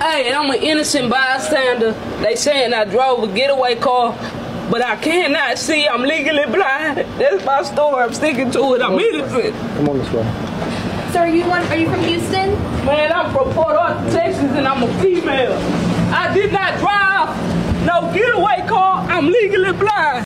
Hey, I'm an innocent bystander. They saying I drove a getaway car, but I cannot see. I'm legally blind. That's my story. I'm sticking to it. I'm innocent. Come on this way. So are you from Houston? Man, I'm from Port Arthur, Texas, and I'm a female. I did not drive no getaway car. I'm legally blind.